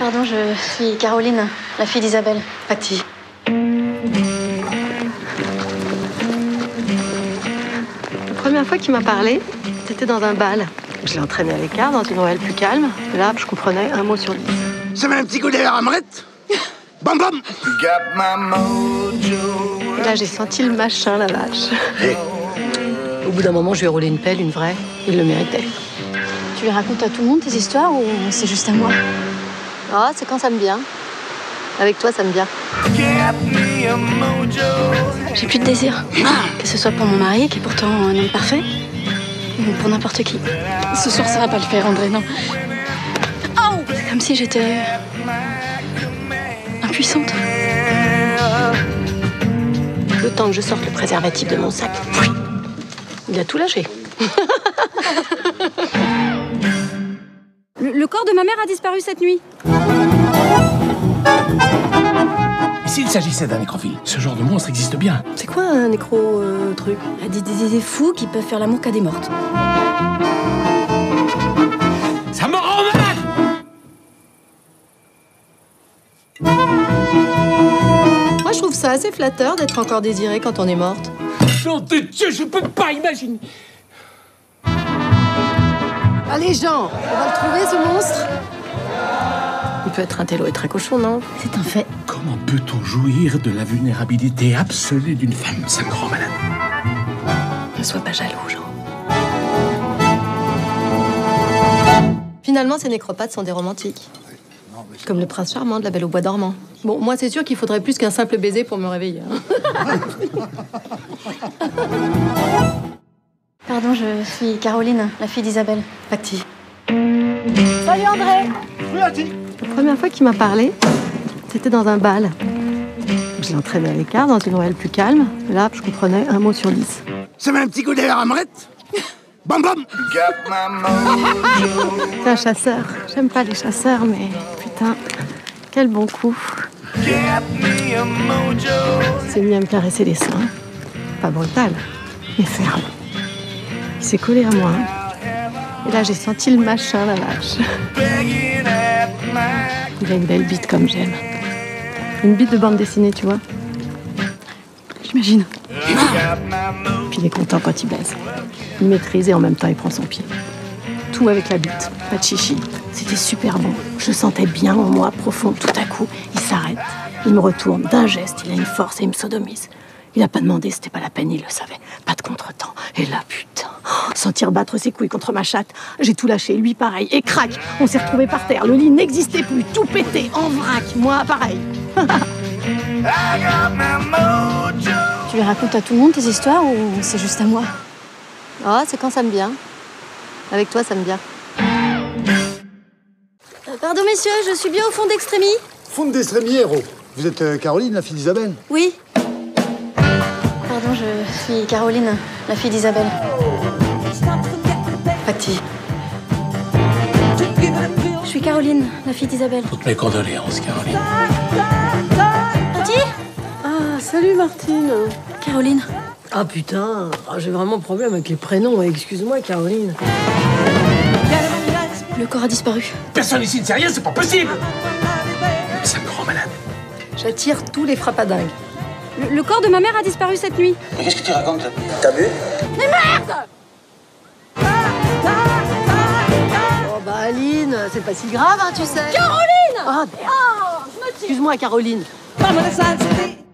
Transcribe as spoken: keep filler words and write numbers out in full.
Pardon, je suis Caroline, la fille d'Isabelle. Patty. La première fois qu'il m'a parlé, c'était dans un bal. Je l'ai entraîné à l'écart, dans une ruelle plus calme. Et là, je comprenais un mot sur dix. Ça met un petit coup d'air à Amrette. Bam bam. Et là, j'ai senti le machin, la vache. Hey. Au bout d'un moment, je lui ai roulé une pelle, une vraie. Il le méritait. Tu lui racontes à tout le monde tes histoires ou c'est juste à moi? Ah, c'est quand ça me vient. Avec toi, ça me vient. J'ai plus de désir. Que ce soit pour mon mari, qui est pourtant un homme parfait, ou pour n'importe qui. Ce soir, ça va pas le faire, André, non. Oh, c'est comme si j'étais impuissante. Le temps que je sorte le préservatif de mon sac, il a tout lâché. le, le corps de ma mère a disparu cette nuit. S'il s'agissait d'un nécrophile, ce genre de monstre existe bien. C'est quoi un nécro-truc euh, des, des, des fous qui peuvent faire l'amour qu'à des mortes. Ça me rend malade! Moi, je trouve ça assez flatteur d'être encore désirée quand on est morte. Nom de Dieu, je peux pas imaginer. Allez, Jean, on va le trouver, ce monstre. Il peut être un télo et très cochon, non? C'est un fait. Comment peut-on jouir de la vulnérabilité absolue d'une femme? Ça me rend malade. Ne sois pas jaloux, Jean. Finalement, ces nécropathes sont des romantiques. Comme le prince charmant de La Belle au bois dormant. Bon, moi, c'est sûr qu'il faudrait plus qu'un simple baiser pour me réveiller. Hein. Pardon, je suis Caroline, la fille d'Isabelle. Patty. Salut, André. Oui, Patty. La première fois qu'il m'a parlé, c'était dans un bal. Je l'ai entraîné à l'écart, dans une ruelle plus calme. Et là, je comprenais un mot sur dix. Ça met un petit coup d'air à Amrette. Bam bam. C'est un chasseur. J'aime pas les chasseurs, mais putain, quel bon coup. Il s'est mis à me caresser les seins. Pas brutal, mais ferme. Il s'est collé à moi. Et là, j'ai senti le machin, la vache. Il a une belle bite comme j'aime. Une bite de bande dessinée, tu vois. J'imagine. Puis il est content quand il baise. Il maîtrise et en même temps il prend son pied. Tout avec la bite, pas de chichi. C'était super bon. Je sentais bien en moi, profond. Tout à coup, il s'arrête. Il me retourne d'un geste, il a une force et il me sodomise. Il a pas demandé, c'était pas la peine, il le savait. Pas de contretemps. Et là, putain, sentir battre ses couilles contre ma chatte. J'ai tout lâché, lui pareil. Et crac, on s'est retrouvés par terre. Le lit n'existait plus, tout pété, en vrac. Moi, pareil. Tu lui racontes à tout le monde tes histoires ou c'est juste à moi? Ah, c'est quand ça me vient. Avec toi, ça me vient. Euh, pardon, messieurs, je suis bien au fond d'Extrémie. Fond d'Extrémie, héros. Vous êtes euh, Caroline, la fille d'Isabelle? Oui. Pardon, je suis Caroline, la fille d'Isabelle. Patty. Je suis Caroline, la fille d'Isabelle. Toutes mes condoléances, Caroline. Patty? Ah, salut Martine. Caroline. Ah putain, ah, j'ai vraiment un problème avec les prénoms. Excuse-moi, Caroline. Le corps a disparu. Personne ici ne sait rien, c'est pas possible. Ça me rend malade. J'attire tous les frappadingues. Le, le corps de ma mère a disparu cette nuit. Mais qu'est-ce que tu racontes? T'as vu? Mais merde! Oh bah Aline, c'est pas si grave, hein, tu sais. Caroline! Ah merde. Oh, je me tire. Excuse-moi, Caroline. Pas mon